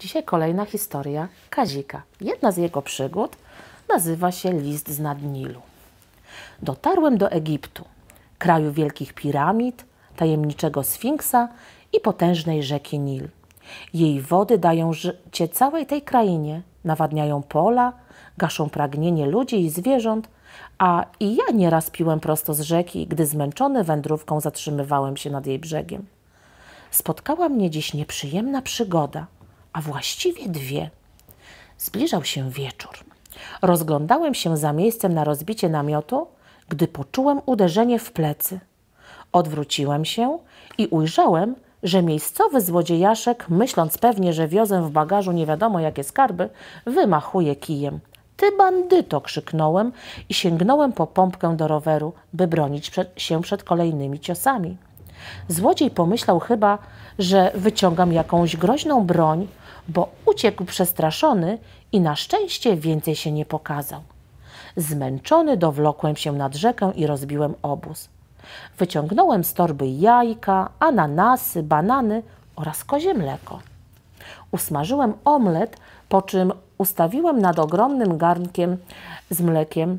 Dzisiaj kolejna historia Kazika. Jedna z jego przygód nazywa się List z nad Nilu. Dotarłem do Egiptu, kraju wielkich piramid, tajemniczego Sfinksa i potężnej rzeki Nil. Jej wody dają życie całej tej krainie, nawadniają pola, gaszą pragnienie ludzi i zwierząt, a i ja nieraz piłem prosto z rzeki, gdy zmęczony wędrówką zatrzymywałem się nad jej brzegiem. Spotkała mnie dziś nieprzyjemna przygoda, a właściwie dwie. Zbliżał się wieczór. Rozglądałem się za miejscem na rozbicie namiotu, gdy poczułem uderzenie w plecy. Odwróciłem się i ujrzałem, że miejscowy złodziejaszek, myśląc pewnie, że wiozę w bagażu nie wiadomo jakie skarby, wymachuje kijem. Ty bandyto! Krzyknąłem i sięgnąłem po pompkę do roweru, by bronić się przed kolejnymi ciosami. Złodziej pomyślał chyba, że wyciągam jakąś groźną broń, bo uciekł przestraszony i na szczęście więcej się nie pokazał. Zmęczony dowlokłem się nad rzekę i rozbiłem obóz. Wyciągnąłem z torby jajka, ananasy, banany oraz kozie mleko. Usmażyłem omlet, po czym ustawiłem nad ogromnym garnkiem z mlekiem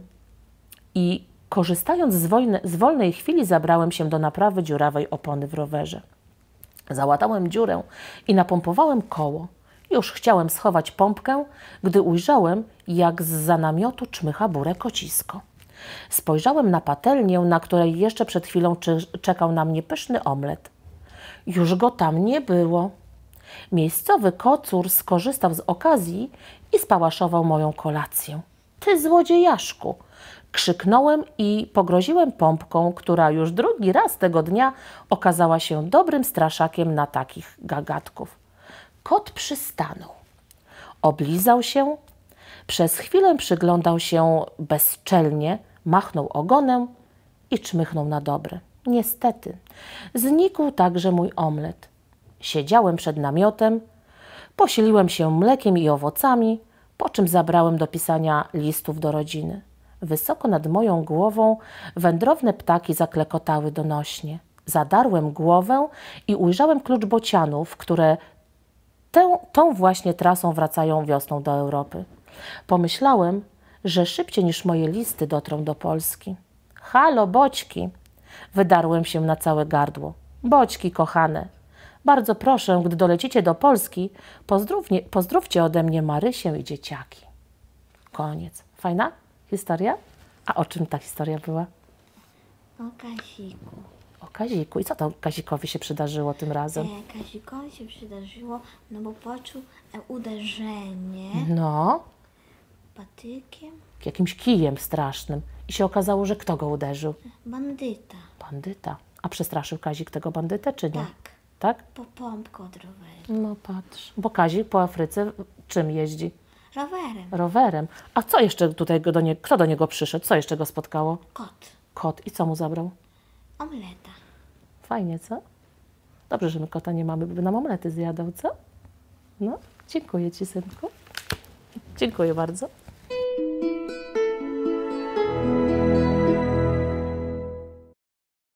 i korzystając z wolnej chwili zabrałem się do naprawy dziurawej opony w rowerze. Załatałem dziurę i napompowałem koło. Już chciałem schować pompkę, gdy ujrzałem, jak zza namiotu czmycha burę kocisko. Spojrzałem na patelnię, na której jeszcze przed chwilą czekał na mnie pyszny omlet. Już go tam nie było. Miejscowy kocur skorzystał z okazji i spałaszował moją kolację. Ty złodziejaszku! Krzyknąłem i pogroziłem pompką, która już drugi raz tego dnia okazała się dobrym straszakiem na takich gagatków. Kot przystanął. Oblizał się, przez chwilę przyglądał się bezczelnie, machnął ogonem i czmychnął na dobre. Niestety, znikł także mój omlet. Siedziałem przed namiotem, posiliłem się mlekiem i owocami, po czym zabrałem do pisania listów do rodziny. Wysoko nad moją głową wędrowne ptaki zaklekotały donośnie. Zadarłem głowę i ujrzałem klucz bocianów, które tą właśnie trasą wracają wiosną do Europy. Pomyślałem, że szybciej niż moje listy dotrą do Polski. Halo, boćki! Wydarłem się na całe gardło. Boćki kochane, bardzo proszę, gdy dolecicie do Polski, pozdrówcie ode mnie Marysię i dzieciaki. Koniec. Fajna historia? A o czym ta historia była? O Kaziku. O Kaziku. I co to Kazikowi się przydarzyło tym razem? Kazikowi się przydarzyło, no bo poczuł uderzenie No, patykiem. jakimś kijem strasznym. I się okazało, że kto go uderzył? Bandyta. Bandyta. A przestraszył Kazik tego bandytę, czy nie? Tak. Tak? Po pompkę od roweru. No patrz. Bo Kazik po Afryce czym jeździ? Rowerem. Rowerem. A co jeszcze tutaj kto do niego przyszedł? Co jeszcze go spotkało? Kot. Kot. I co mu zabrał? Omleta. Fajnie, co? Dobrze, że my kota nie mamy, by nam omlety zjadał, co? No, dziękuję ci, synku. Dziękuję bardzo.